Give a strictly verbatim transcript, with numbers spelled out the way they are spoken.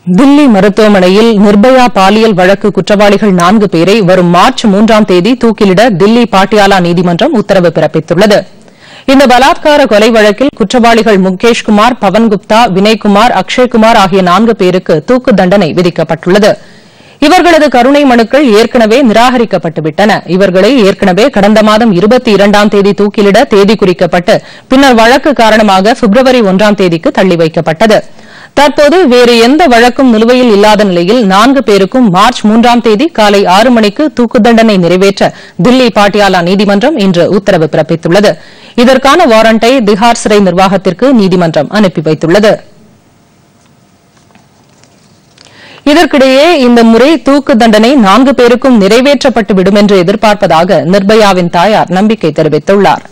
தில்லி மருத்துவமனையில் நிர்பயா பாலியல் வழக்கு குற்றவாளிகள் நான்கு பேரை வரும் மார்ச் மூன்றாம் தேதி தூக்கிலிட தில்லி பாட்டியாலா நீதிமன்றம் உத்தரவு பிறப்பித்துள்ளது. இந்த பலாத்கார கொலை வழக்கில் குற்றவாளிகள் முகேஷ்குமார், பவன்குப்தா, வினய்குமார், அக்ஷய்குமார் ஆகிய நான்கு பேருக்கு தூக்கு தண்டனை விதிக்கப்பட்டுள்ளது. இவர்களது கருணை மனுக்கள் ஏற்கனவே நிராகரிக்கப்பட்டுவிட்டன. இவர்களை ஏற்கனவே கடந்த மாதம் இருபத்தி இரண்டாம் தேதி தூக்கிலிட தேதி குறிக்கப்பட்டு பின்னர் வழக்கு காரணமாக பிப்ரவரி ஒன்றாம் தேதிக்கு தள்ளி வைக்கப்பட்டது. தற்போது வேறு எந்த வழக்கும் நிலுவையில் இல்லாத நிலையில் நான்கு பேருக்கும் மார்ச் மூன்றாம் தேதி காலை ஆறு மணிக்கு தூக்கு தண்டனை நிறைவேற்ற தில்லி பாட்டியாலா நீதிமன்றம் இன்று உத்தரவு பிறப்பித்துள்ளது. இதற்கான வாரண்டை திஹார் சிறை நிர்வாகத்திற்கு நீதிமன்றம் அனுப்பி வைத்துள்ளது. இதற்கிடையே இந்த முறை தூக்கு தண்டனை நான்கு பேருக்கும் நிறைவேற்றப்பட்டுவிடும் என்று எதிர்பார்ப்பதாக நிர்பயாவின் தாயார் நம்பிக்கை தெரிவித்துள்ளார்.